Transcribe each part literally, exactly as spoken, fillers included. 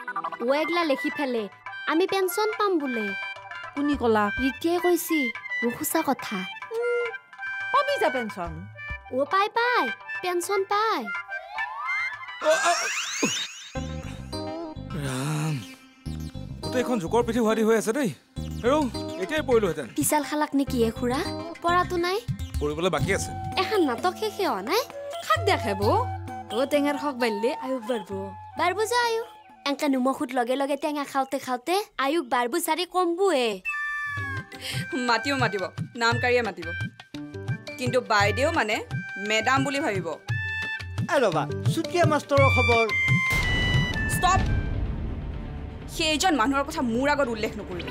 ও এগলা লেখি ফেলে আমি পেঞ্চন পাম বোলে কোনি কলা ৰিটিয়ে কৈছি ও সঁচা কথা পাবি যা পেঞ্চন ও পাই পাই পেঞ্চন পাই ৰাম গোটেইখন জোকৰ পিঠি হোৱাদি হৈ আছে দেই হেৰৌ এতিয়াই পৰিলোহেঁতেন পিছাল খালাক নেকি এ খুৰা পৰাটো নাই পৰিবলৈ বাকী আছে এখন নাটক শেষে হোৱা নাই খাক দেখাব ও টেঙাৰ হক বাঢ়িলে আয়ুস বাঢ়ব বাঢ়বো যা আয়ুস এংকা নিমখত লগে লগে টেঙা খাওঁতে খাওঁতে আয়ুস বাঢ়বো চাৰি কমবোৱে মাতিব মাতিব নামকাৰীয়ে মাতিব কিন্তু বাইদেউ মানে মেডাম বুলি ভাবিব ৰবা চুতীয়া মাষ্টৰৰ খবৰ ষ্টপ সেইজন মানুহৰ কথা মোৰ আগত উল্লেখ নকৰিব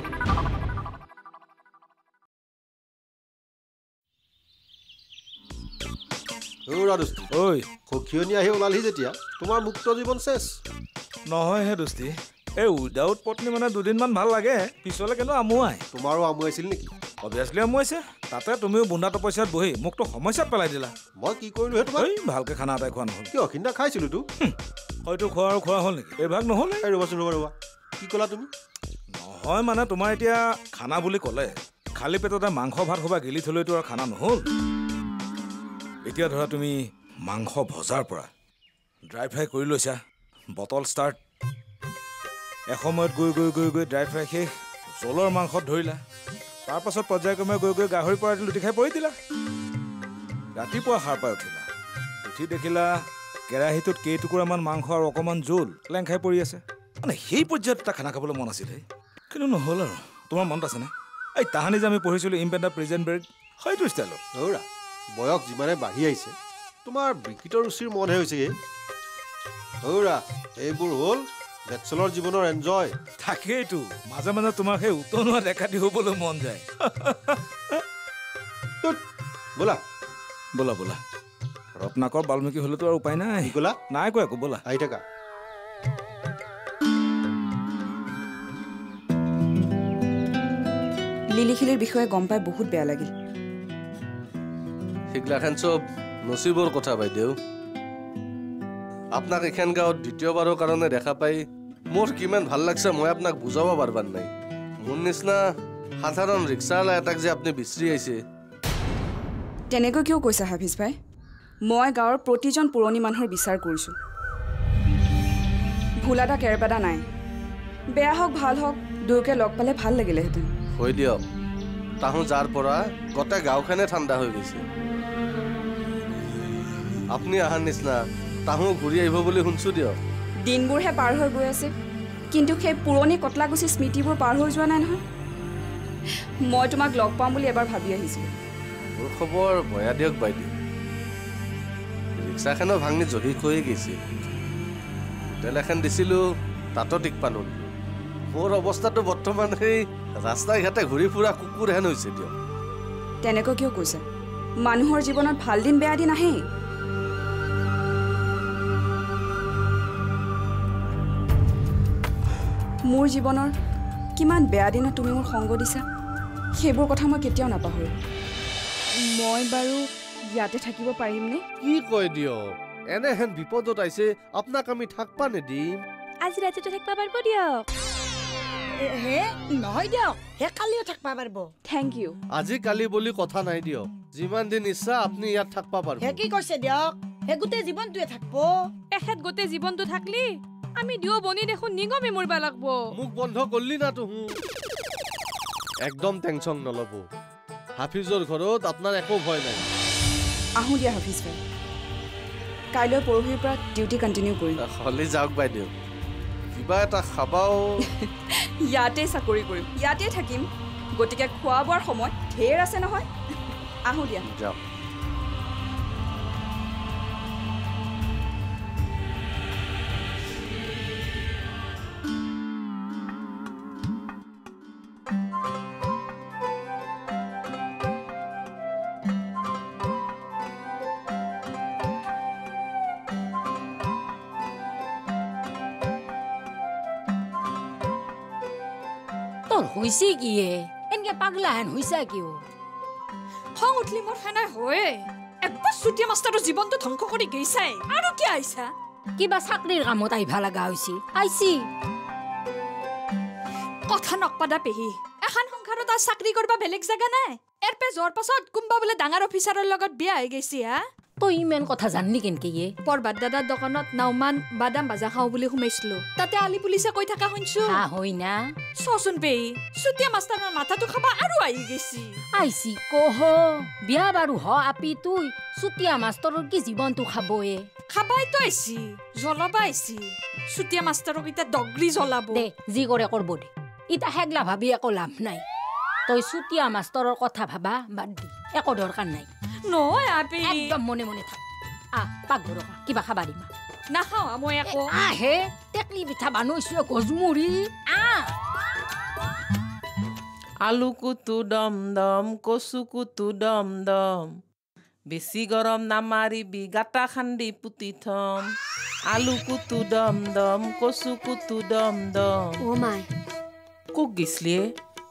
ঐ সখিয়নি আহি ওলালহি যেতিয়া তোমাৰ মুক্ত জীৱন শেষ নহয় হে দোস্তি এই উইদাউট পত্নী মানে দুদিনমান ভাল লাগে পিছলৈ কিন্তু আমুৱাই তোমাৰো আমুৱাইছিল নেকি অভিয়াছলি আমুৱাইছে তাতে তুমিও বুন্দা তপস্যাত বহি মোকতো সমস্যাত পেলাই দিলা মই কি কৰিলো হে তোমাক ভালকে খানা এটাই খোৱা নহ'ল কিয় সিদিনা খাইছিলো তো হয়তো খোৱা আৰু খোৱা হ'ল নেকি এইভাগ নহ'লে ৰ'বাচোন ৰ'বা ৰ'বা কি ক'লা তুমি নহয় মানে তোমাৰ এতিয়া খানা বুলি ক'লে খালী পেটতে মাংস ভাত সবা গেলি থ'লেতো আৰু খানা নহ'ল এতিয়া ধৰা তুমি মাংস ভজাৰ পৰা ড্ৰাই ফ্ৰাই কৰি লৈছা বটল ষ্টাৰ্ট এসময়ত গৈ গৈ গৈ গৈ ড্ৰাই ফ্ৰাই শেষ জলৰ মাংসত ধৰিলা তাৰপাছত পৰ্যায়ক্ৰমে গৈ গৈ গাহৰি পৰা লুটি খাই পৰি দিলা ৰাতিপুৱা সাৰ পাই উঠিলা উঠি দেখিলা কেৰাহীটোত কেইটুকুৰামান মাংস আৰু অকণমান জোল লেং খাই পৰি আছে মানে সেই পৰ্যায়ত এটা খানা খাবলৈ মন আছিলে কিন্তু নহ'ল আৰু তোমাৰ মনত আছেনে এই তাহানি যে আমি পঢ়িছিলোঁ ইম্পেণ্ট দ্য প্ৰিজেণ্ট ব্ৰেড সেইটো ষ্টাইলত ৰ'ৰা বয়স যিমানে বাঢ়ি আহিছে তোমাৰ বিকৃত ৰুচিৰ মনহে হৈছেগে ৰ'ৰা এইবোৰ হ'ল বেচেলৰ জীৱনৰ এনজয় তাকেইতো মাজে মাজে তোমাৰ সেই উতনোৱা দেখা দি হ'বলৈ মন যায় ব'লা ব'লা ব'লা ৰত্নাকৰ বাল্মীকি হ'লেতো আৰু উপায় নাই ব'লা নাই কোৱা একো ব'লা আহি থাকা লিলিখিলিৰ বিষয়ে গম পাই বহুত বেয়া লাগিল সেইগিলাখান চব নচিবৰ কথা বাইদেউ আপোনাক এখন গাঁৱত দ্বিতীয়বাৰৰ কাৰণে দেখা পাই মোৰ কিমান ভাল লাগছে মই আপোনাক বুজাব পাৰিবাৰ নাই মোৰ নিচিনা সাধাৰণ ৰিক্সাৱালা এটাক যে আপুনি বিচাৰি আহিছে তেনেকৈ কিয় কৈছা হাফিজ ভাই মই গাঁৱৰ প্ৰতিজন পুৰণি মানুহৰ বিচাৰ কৰিছোঁ ভুলাদা কেৰবাদা নাই বেয়া হওক ভাল হওক দুয়োকে লগ পালে ভাল লাগিলেহেঁতেন হৈ দিয়ক তাহো যাৰ পৰা গোটেই গাঁওখনে ঠাণ্ডা হৈ গৈছে আপুনি অহাৰ নিচিনা তাহো ঘূৰি আহিব বুলি শুনছোঁ দিয়ক দিনবোৰহে পাৰ হৈ গৈ আছে কিন্তু সেই পুৰণি কটলাগুচি স্মৃতিবোৰ পাৰ হৈ যোৱা নাই নহয় মই তোমাক লগ পাম বুলি এবাৰ ভাবি আহিছিলোঁ মোৰ খবৰ বয়া দিয়ক বাইদেউ ৰিক্সাখনো ভাঙি জহি খহি গৈছে হোটেল এখন দিছিলোঁ তাতো টিক পালোঁ মোৰ অৱস্থাটো বৰ্তমান সেই ৰাস্তা ঘাটে ঘূৰি ফুৰা কুকুৰহেন হৈছে দিয়ক তেনেকৈ কিয় কৈছা মানুহৰ জীৱনত ভাল দিন বেয়া দিন আহেই মোৰ জীৱনৰ কিমান বেয়া দিনত তুমি মোৰ সংগ দিছা সেইবোৰ কথা মই কেতিয়াও নাপাহৰোঁ মই বাৰু ইয়াতে থাকিব পাৰিমনে কি কয় দিয়ক এনেহেন বিপদত আহিছে আপোনাক আমি থাকবা নিদিম আজি ৰাতিটো থাকিব পাৰিব দিয়ক হে নহয় দিয়ক হে কালিও থাকবা পাৰিব থেংক ইউ আজি কালি বুলি কথা নাই দিয়ক যিমান দিন ইচ্ছা আপুনি ইয়াত থাকবা পাৰিব হে কি কৈছে দিয়ক হে গোটেই জীৱনটোৱে থাকব এখেত গোটেই জীৱনটো থাকলি আমি দিও বনি দেখোন নিগমে মৰবা লাগব মোক বন্ধ করলি না তো একদম টেনশন নলব হাফিজৰ ঘৰত আপোনাৰ একো ভয় নাই আহো দিয়া হাফিজ ভাই কাইলৈ পৰহিৰ পৰা ডিউটি কন্টিনিউ কৰিম হলি যাওক বাইদেউ কিবা এটা খাবাও ইয়াতে চাকৰি কৰিম ইয়াতে থাকিম গতিকে খোৱা বোৱাৰ সময় ঢেৰ আছে নহয় আহো দিয়া যাওক হইছে কি এনকে পাগলা হেন হইছা কিয় খং উঠলি মোৰ হেনাই হয় একবাৰ চুটিয়া মাষ্টাৰৰ জীৱনটো ধ্বংস কৰি গৈছাই আৰু কি আইছা কিবা চাকৰিৰ কামত আহিবা লগা হৈছি আইছি কথা নকপাদা পেহি এখন সংসাৰত আৰু চাকৰি কৰবা বেলেগ জাগা নাই এৰ পে যোৱাৰ পাছত কোনবা বোলে ডাঙৰ অফিচাৰৰ লগত বিয়া হৈ গৈছি হা তই ইমান কথা জাননি কেনকে ইয়ে পৰবাদ দাদাৰ দোকানত নাওমান বাদাম ভাজা খাওঁ বুলি সোমাইছিলো তাতে আলি পুলিচে কৈ থকা শুনছো হা হয় না চচোন পেহি চুতীয়া মাষ্টাৰৰ মাথাটো খাবা আৰু আহি গৈছি আইছি কহ বিয়া বাৰু হ আপি তুই চুতীয়া মাষ্টৰৰ কি জীৱনটো খাবয়ে খাবাইতো আইছি জ্বলাবা আইছি চুতীয়া মাষ্টাৰক এতিয়া ডগৰি জ্বলাব দে যি কৰে কৰব দে ইতা হেগলা ভাবি একো লাভ নাই তই চুতীয়া মাষ্টৰৰ কথা ভাবা বাদ দি একো দৰকাৰ নাই নহয় আপি একদম মনে মনে থাক আহ পাকঘৰৰ কিবা খাবা দিমা নাখাওঁ মই একো আহে টেকলি পিঠা বানৈছো গজমুৰি আহ আলু কুটু দম দম কচু কুটু দম দম বেছি গৰম নামাৰিবি গাটা খান্দি পুতি থম আলু কুটু দম দম কচু কুটু দম দম ও মাই কোক গেছলিয়ে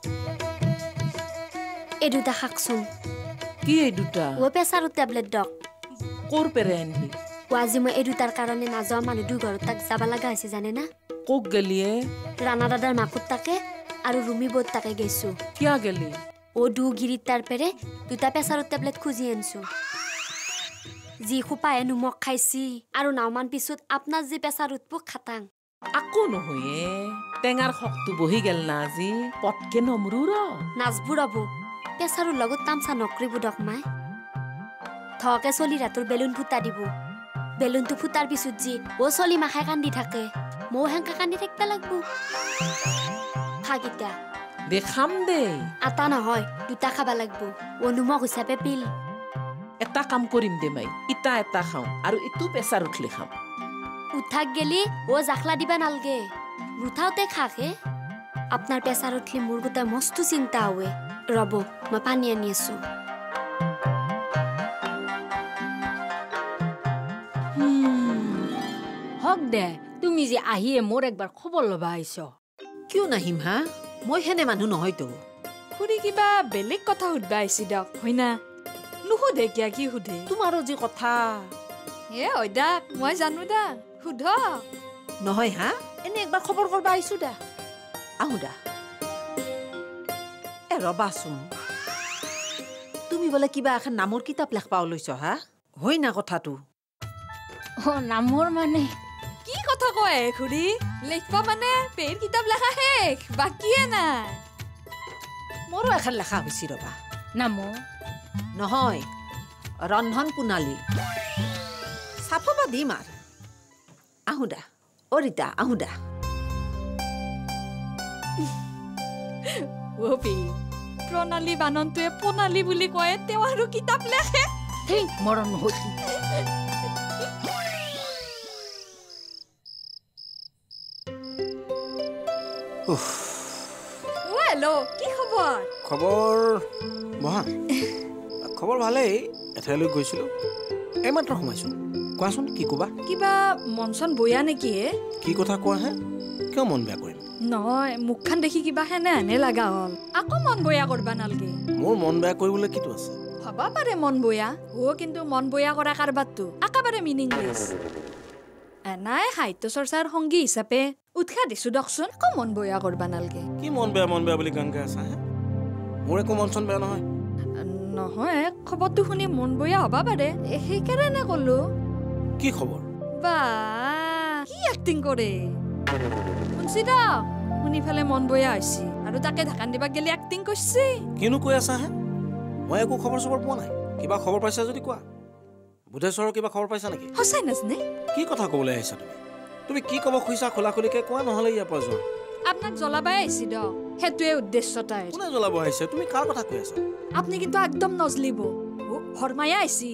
এই দুটা শাকচোন কি এই দুটা ও প্ৰেছাৰৰ টেবলেট দক কোৰ পেৰে আনলি ও আজি মই এই দুটাৰ কাৰণে নাযোৱা মানুহ দুই ঘৰত তাক যাব লগা হৈছে জানে না কোক গেলিয়ে ৰাণা দাদাৰ মাকুত তাকে আৰু ৰুমি বোধ তাকে গৈছো কিয়া গেলি ও দু গিৰিত তাৰ পেৰে দুটা প্ৰেছাৰৰ টেবলেট খুজি আনছো যি খোপায়ে নিমখ খাইছি আৰু নাওমান পিছত আপোনাৰ যি প্ৰেছাৰ উৎপোক খাটাং আকৌ নহয়ে টেঙাৰ শকটো বহি গেল না আজি পটকে নমৰু ৰ নাচবো ৰব প্ৰেছাৰৰ লগত তামচা নকৰিব দক মাই থকে চলি ৰাতৰ বেলুন ফুটা দিব বেলুনটো ফুটাৰ পিছত যি ও চলি মাখাই কান্দি থাকে মও হেংকা কান্দি থাকিব লাগব খাগিতা দেখাম দে আটা নহয় দুটা খাবা লাগব ও নিমখ হিচাপে পিল এটা কাম কৰিম দে মাই ইটা এটা খাওঁ আৰু ইটো প্ৰেছাৰ উঠলে খাম উঠাক গেলি ও জাখলা দিবা নালগে ৰুঠাওতে খাকে আপোনাৰ প্ৰেছাৰ উঠলি মোৰ গোটাই মস্ত চিন্তা হয় ৰব মই পানী আনি আছো হক দে তুমি যে আহিয়ে মোৰ একবাৰ খবৰ ল'বা আহিছ কিয় নাহিম হা মই হেনে মানুহ নহয়তো খুৰী কিবা বেলেগ কথা সুধবা আহিছি দক হয় না নুসুধে কিয়া কি সুধে তোমাৰো যি কথা এ হয় দা মই জানো দা সুধ নহয় হা এনে একবাৰ খবৰ কৰবা আহিছো দা আহো দা এ ৰবাচোন তুমি বোলে কিবা এখন নামৰ কিতাপ লেখবা ওলৈছ হা হয় না কথাটো অ নামৰ মানে কি কথা কয় খুৰী লিখবা মানে পেৰ কিতাপ লেখা শেষ বাকিয়ে নাই মোৰো এখন লেখা হৈছে ৰবা নামো নহয় ৰন্ধন প্ৰণালী চাফবা দিম আৰু আহো দা অ ৰীতা আহো দা ও পি প্ৰণালী বাননটোৱে প্ৰণালী বুলি কয় তেওঁ আৰু কিতাপ লেখে সেই মৰণ নহতি ও হেল্ল' কি খবৰ খবৰ বহা খবৰ ভালেই এঠাইলৈ গৈছিলোঁ এইমাত্ৰ সোমাইছোঁ কোৱাচোন কি ক'বা কিবা মন চন বয়া নেকি হে কি কথা কোৱা হে কিয় মন বেয়া কৰিম নহয় মুখখন দেখি কিবা হেনে হেনে লগা হ'ল আকৌ মন বয়া কৰবা নালগে মোৰ মন বেয়া কৰিবলৈ কিটো আছে হবা পাৰে মন বয়া ও কিন্তু মন বয়া কৰা কাৰবাৰটো একেবাৰে মিনিংলেছ এনাই সাহিত্য চৰ্চাৰ সংগী হিচাপে উৎসাহ দিছো দকচোন আকৌ মন বয়া কৰবা নালগে কি মন বেয়া মন বেয়া বুলি গান গাই আছা হে মোৰ একো মন চন বেয়া নহয় নহয় খবৰটো শুনি মন বয়া হবা পাৰে সেইকাৰণে ক'লো কি খবৰ বা কি এক্টিং কৰে শুনছি দক শুনি ফেলে মন বয়া হৈছে আৰু তাকে ঢাকান দিবা গেলি এক্টিং কৰিছে কিনো কৈ আছা হে মই একো খবৰ চবৰ পোৱা নাই কিবা খবৰ পাইছা যদি কোৱা বুধেশ্বৰৰ কিবা খবৰ পাইছা নেকি সঁচাই নাজনে কি কথা ক'বলৈ আহিছা তুমি তুমি কি ক'ব খুজিছা খোলা খুলিকে কোৱা নহ'লে ইয়াৰ পৰা যোৱা আপোনাক জ্বলাবাই আহিছি দক সেইটোৱে উদ্দেশ্য তাইৰ কোনে জ্বলাব আহিছে তুমি কাৰ কথা কৈ আছা আপুনি কিন্তু একদম নজলিব হৰমায়া আহিছি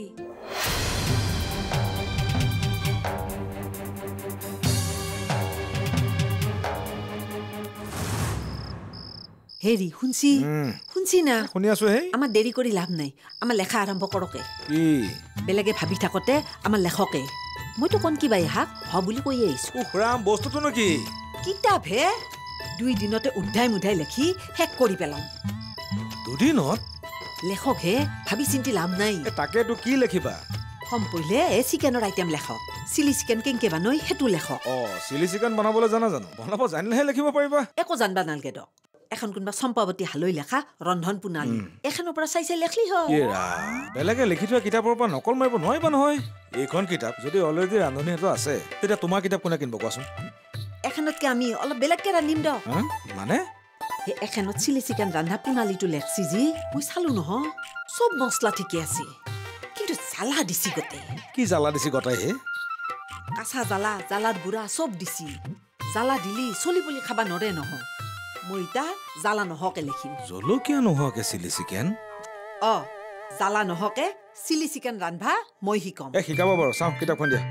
হেৰি শুনছি শুনছি না শুনি আছো হে আমাৰ দেৰি কৰি লাভ নাই আমাৰ লেখা আৰম্ভ কৰকে কি বেলেগে ভাবি থাকোতে আমাৰ লেখকে মইতো কোন কিবা হাক হ বুলি কৈ আহিছো উখৰাম বস্তুটো নো কি কিতাপ হে দুই দিনতে উদ্ধাই মুধাই লেখি শেষ কৰি পেলাম দুদিনত লেখক হে ভাবি চিন্তি লাভ নাই তাকেতো কি লেখিবা কম পहिले এ চিকেনৰ আইটেম লেখক চিলি চিকেন কেংকে বানই সেইটো লেখক অ চিলি চিকেন বনাবলৈ জানা জানো বনাব জানিলেহে লিখিব পাৰিবা একো জানবা নালগে দক এখন কোনোবা চম্পাৱতী হালৈ লেখা ৰন্ধন প্ৰণালী এখনৰ পৰা চাই চাই লেখলি হয় বেলেগে লিখি থোৱা কিতাপৰ পৰা নকল মাৰিব নোৱাৰিবা নহয় এইখন কিতাপ যদি অলৰেডি ৰান্ধনী হাতত আছে তেতিয়া তোমাৰ কিতাপ কোনে কিনিব কোৱাচোন এখনতকে আমি অলপ বেলেগকে ৰান্ধিম দ মানে সেই এখনত চিলি চিকেন ৰান্ধা প্ৰণালীটো লেখছি যি মই চালো নহয় চব মছলা ঠিকে আছে কিন্তু জ্বালা দিছি গোটেই কি জ্বালা দিছি গোটাই হে কাঁচা জ্বালা জ্বালাৰ গুড়া চব দিছি জ্বালা দিলি চলি বুলি খাবা নৰে নহয় মই এতিয়া জ্বালা নহকে লিখিম জলকীয়া নোহোৱাকে চিলি চিকেন অ জ্বালা নহকে চিলি চিকেন ৰান্ধবা মই শিকাম এ শিকাব বাৰু চাওঁ কিতাপখন দিয়া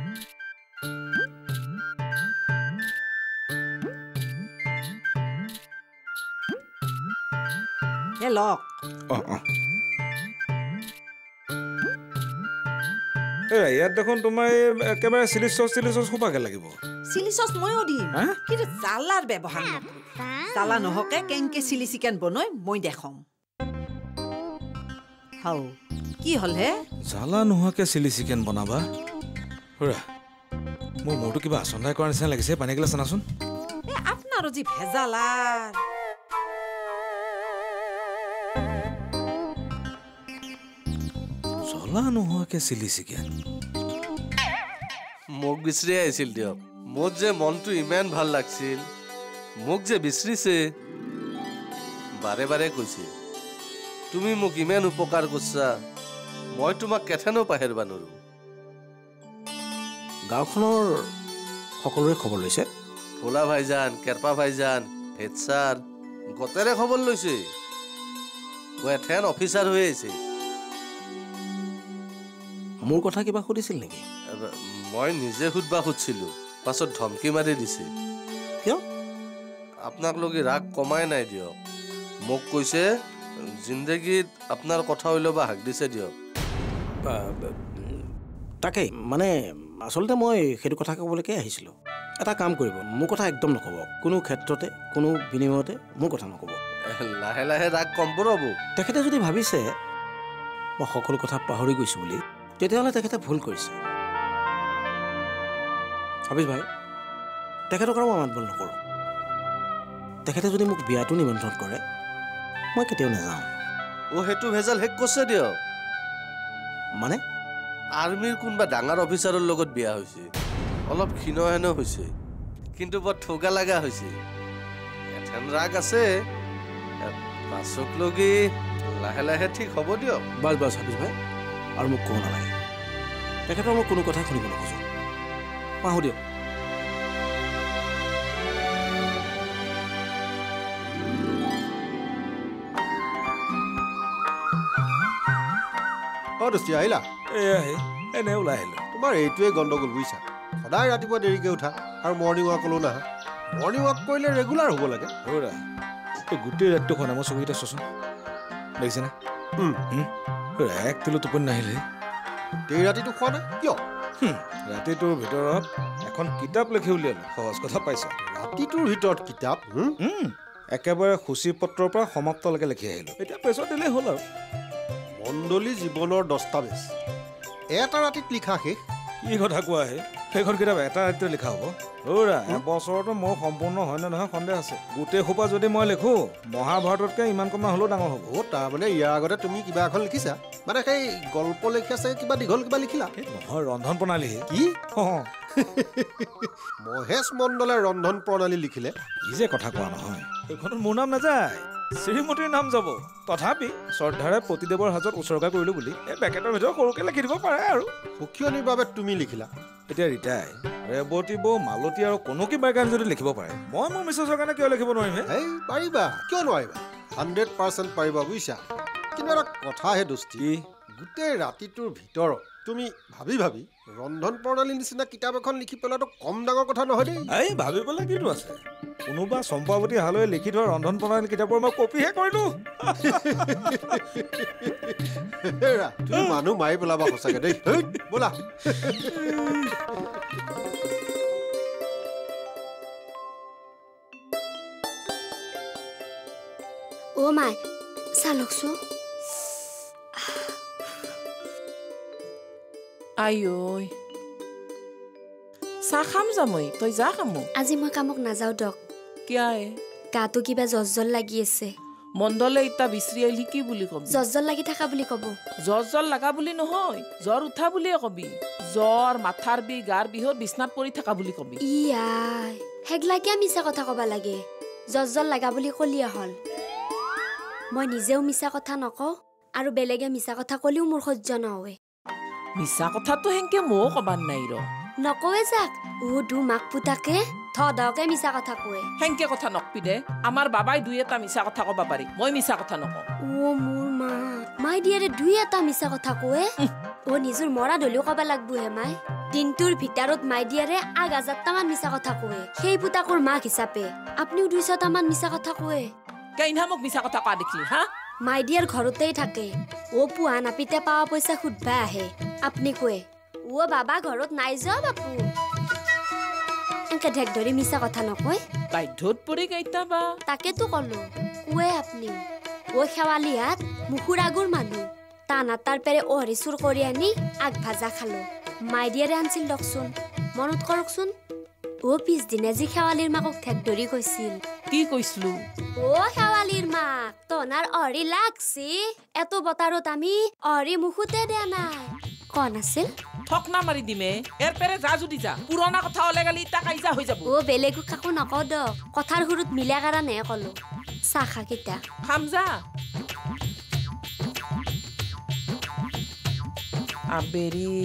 হে লক অ অ ইয়াত দেখোন তোমাৰ একেবাৰে চিলি চচ চিলি চচ সোপাকে লাগিব চিলি চচ ময়ো দিম কিন্তু জ্বালাৰ ব্যৱহাৰ নকৰো জ্বালা নহকে কেংকে চিলি চিকেন বনাই মই দেখাম হাও কি হল হে জ্বালা নোহোৱাকে চিলি চিকেন বনাবা হুৰা মোৰ মোৰটো কিবা আচন্দাই কৰা নিচিনা লাগিছে পানী গিলাচ আনাচোন আপোনাৰো যি ভেজালাৰ জ্বলা নোহোৱাকে চিলি চিকেন মোক বিচাৰি আহিছিল দিয়ক মোৰ যে মনটো ইমান ভাল লাগছিল মোক যে বিচাৰিছে বাৰে বাৰে কৈছে তুমি মোক ইমান উপকাৰ কৰিছা মই তোমাক কেথেনো পাহেৰবা নোৱাৰো গাঁওখনৰ সকলোৰে খবৰ লৈছে ভোলা ভাইজান কেৰপা ভাইজান হেড ছাৰ গোটেৰে খবৰ লৈছে এথেন অফিচাৰ হৈ আছে মোৰ কথা কিবা সুধিছিল নেকি মই নিজে সুধবা খুজিছিলো পাছত ধমকি মাৰি দিছে কিয় আপোনাক লগি ৰাগ কমাই নাই দিয়ক মোক কৈছে জিন্দগীত আপোনাৰ কথা ওলাবা হাক দিছে দিয়ক তাকেই মানে আচলতে মই সেইটো কথা ক'বলৈকে আহিছিলোঁ এটা কাম কৰিব মোৰ কথা একদম নক'ব কোনো ক্ষেত্ৰতে কোনো বিনিময়তে মোৰ কথা নক'ব লাহে লাহে ৰাগ কম পৰাব তেখেতে যদি ভাবিছে মই সকলো কথা পাহৰি গৈছোঁ বুলি তেতিয়াহ'লে তেখেতে ভুল কৰিছে হাবিজ ভাই তেখেতক আৰু মই মাতবোল নকৰোঁ তেখেতে যদি মোক বিয়াটো নিমন্ত্ৰণ কৰে মই কেতিয়াও নাযাওঁ অ সেইটো ভেজাল শেষ কৰিছে দিয়ক মানে আৰ্মিৰ কোনোবা ডাঙৰ অফিচাৰৰ লগত বিয়া হৈছে অলপ ক্ষীণহেনো হৈছে কিন্তু বৰ ঠগা লগা হৈছে এথেন ৰাগ আছে পাছক লগি লাহে লাহে ঠিক হ'ব দিয়ক বাছ বাছ হাবিজ ভাই আৰু মোক ক'ব নালাগে তেখেতৰ মই কোনো কথা শুনিব নোখোজোঁ পাহো দিয়ক অ দোস্তি আহিলা এয়াহে এনে ওলাই আহিলো তোমাৰ এইটোৱে গণ্ডগোল বুজিছা সদায় ৰাতিপুৱা দেৰিকে উঠা আৰু মৰ্ণিং ৱাক ক'লেও নাহা মৰ্ণিং ৱাক কৰিলে ৰেগুলাৰ হ'ব লাগে ৰ'ৰা এই গোটেই ৰাতিটো খনা মই চকুকেইটা চোৱাচোন দেখিছেনে এক তিলো টোপনি নাহিলে গোটেই ৰাতিটো খোৱা নাই কিয় ৰাতিটোৰ ভিতৰত এখন কিতাপ লিখি উলিয়ালো সহজ কথা পাইছা ৰাতিটোৰ ভিতৰত কিতাপ একেবাৰে সূচী পত্ৰৰ পৰা সমাপ্তলৈকে লিখি আহিলো এতিয়া পেছত দিলেই হ'ল আৰু মণ্ডলী জীৱনৰ দস্তাবেজ এটা ৰাতিত লিখা শেষ কি কথা কোৱাহে সেইখন কিতাপ এটা ৰাতিতে লিখা হ'ব ৰ'ৰা এবছৰতো মোৰ সম্পূৰ্ণ হয় নে নহয় সন্দেহ আছে গোটেই সোপা যদি মই লিখো মহাভাৰততকৈ ইমান কমা হ'লেও ডাঙৰ হ'ব অ' তাৰমানে ইয়াৰ আগতে তুমি কিবা এখন লিখিছা মানে সেই গল্প লিখা চাগে কিবা দীঘল কিবা লিখিলা নহয় ৰন্ধন প্ৰণালীহে কি মহেশ মণ্ডলে ৰন্ধন প্ৰণালী লিখিলে কি যে কথা কোৱা নহয় সেইখনত মোৰ নাম নাযায় শ্ৰীমতীৰ নাম যাব তথাপি শ্ৰদ্ধাৰে পতিদেৱৰ হাজত উচৰ্গা কৰিলো বুলি এই পেকেটৰ ভিতৰত সৰুকে লিখি দিব পাৰে আৰু সুখীয়নিৰ বাবে তুমি লিখিলা এতিয়া ৰীতাই ৰেৱতী বৌ মালতী আৰু কনকী বাই কাৰণে যদি লিখিব পাৰে মই মোৰ মিছেছৰ কাৰণে কিয় লিখিব নোৱাৰিম এই পাৰিবা কিয় নোৱাৰিবা হাণ্ড্ৰেড পাৰ্চেণ্ট পাৰিবা বুজিছা কিন্তু এটা কথাহে দোস্তি গোটেই ৰাতিটোৰ ভিতৰত তুমি ভাবি ভাবি ৰন্ধন প্ৰণালীৰ নিচিনা কিতাপ এখন লিখি পেলোৱাটো কম ডাঙৰ কথা নহয় দেই এই ভাবি পেলাই কিটো আছে কোনোবা চম্পাৱতী হালৈ লিখি থোৱা ৰন্ধন প্ৰণালী কিতাপৰ মই কপিহে কৰিলো তুমি মানুহ মাৰি পেলাবা সঁচাকে দেই ব'লা অ মাই চালকছো আইঐ চাহ খাম যামই তই যা কামো আজি মই কামক নাযাওঁ দক কিয় গাটো কিবা জজ্জল লাগি আছে মণ্ডলে ইতা বিচৰি আহিলি কি বুলি কবি জজ্জল লাগি থকা বুলি কব জ্বৰ জ্বৰ লগা বুলি নহয় জ্বৰ উঠা বুলিয়ে কবি জ্বৰ মাথাৰ বিষ গাৰ বিহত বিছনাত পৰি থকা বুলি কবি ইয়াই হেগলা কিয় মিছা কথা কবা লাগে জজ্জল লগা বুলি কলিয়া হল মই নিজেও মিছা কথা নকওঁ আৰু বেলেগে মিছা কথা কলিও মোৰ সহ্য নহয় মিছা কথাটো হেংকে ময়ো কবাৰ নাই ৰ নকৱে যাক ও দু মাক পুতাকে থদকে মিছা কথা কয় হেংকে কথা নকবি দে আমাৰ বাবাই দুই এটা মিছা কথা কব পাৰি মই মিছা কথা নকওঁ ও মোৰ মা মাই দিয়াৰে দুই এটা মিছা কথা কয় ও নিজৰ মৰা দলিও কবা লাগবো হে মাই দিনটোৰ ভিতৰত মাই দিয়াৰে আগ হাজাৰটামান মিছা কথা কয় সেই পুতাকৰ মাক হিচাপে আপুনিও দুইশটামান মিছা কথা কয় কেইনা মোক মিছা কথা কোৱা দেখিলি হা মাই দিয়াৰ ঘৰতেই থাকে ও পুৱা নাপিতে পাৱা পইচা সুধবা আহে আপুনি কয় ও বাবা ঘৰত নাই যোৱা বাপু এনকে ঢেক ধৰি মিছা কথা নকয় বাধ্যত পৰি কেইটাবা তাকেতো কলো কুৱে আপুনি ও খেৱালি হাত মুখুৰ আগৰ মানুহ টানা তাৰ পেৰে অহৰি চুৰ কৰি আনি আগ ভাজা খালো মাই দিয়াৰে আনছিল দকচোন মনত কৰকচোন ও পিছদিনা যি খেৱালিৰ মাকক ঢেক ধৰি কৈছিল কি কৈছিলো ও খেৱালিৰ মাক তনাৰ অহৰি লাগছি এত বতাৰত আমি অহৰি মুখতে দিয়া নাই কন আছিল ঠকনা মাৰি দিমে এৰ পেৰে যা যদি যা পুৰণা কথা হলে গালি ইটা কাইজা হৈ যাব ও বেলেগো কাকো নকওঁ দ কথাৰ সুৰত মিলা কাৰণে কলো চাহ খা কিটা খাম যা আবেৰি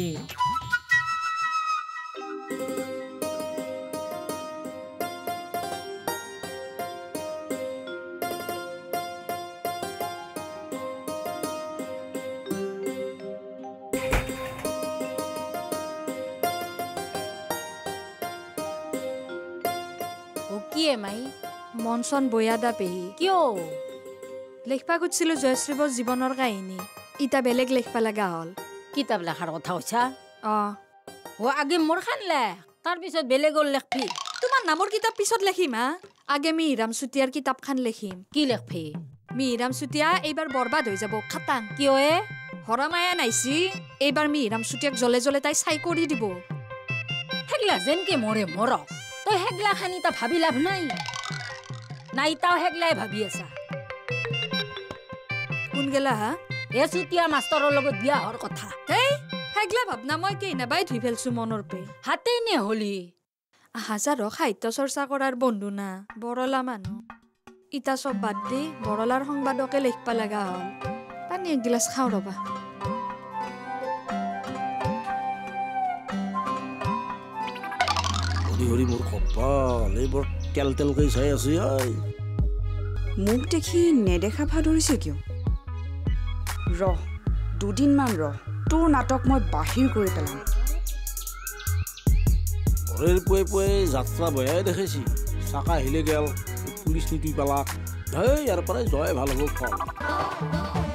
কিয়ে মাই মনচন বয়াদা পেহি কিয় লেখবা খুজিছিলো জয়শ্ৰীবৰ জীৱনৰ কাহিনী ইটা বেলেগ লেখবা লগা হল কিতাপ লেখাৰ কথা কৈছা অ ও আগে মোৰ খান লেখ তাৰপিছত বেলেগৰ লেখবি তোমাৰ নামৰ কিতাপ পিছত লেখিম হা আগে মিহিৰাম চুতীয়াৰ কিতাপখন লেখিম কি লেখবি মিহিৰাম চুতীয়া এইবাৰ বৰবাদ হৈ যাব খাটাং কিয় এ হৰামায়া নাইছি এইবাৰ মিহিৰাম চুতীয়াক জ্বলে জ্বলে তাই চাই কৰি দিব হেগলা যেনকে মৰে মৰ তই হেগলা খানি তা ভাবি লাভ নাই নাই তাও হেগলাই ভাবি আছা কোন গেলা হা এ চুতীয়া মাষ্টৰৰ লগত বিয়া হোৱাৰ কথা হেই হেগলা ভাবনা মই কেই নাবাই ধুই ফেলছো মনৰ পে হাতে নে হলি হাজাৰক সাহিত্য চৰ্চা কৰাৰ বন্ধু না বৰলা মানুহ ইটা চব বাদ দি বৰলাৰ সংবাদকে লিখবা লগা হল পানী এগিলাচ খাওঁ ৰবা হৰি মোৰ কপাল এইবোৰ তেল তেলকৈ চাই আছো মোক দেখি নেদেখা ভা ধৰিছে কিয় ৰহ দুদিনমান ৰহ তোৰ নাটক মই বাহিৰ কৰি পেলাম ঘৰেৰ পুৱাই পুৱাই যাত্ৰা বয়াই দেখাইছি চাকা আহিলে গেল পুলিচ নীতি পালাক হেই ইয়াৰ পৰাই জয় ভাল হ'ব কম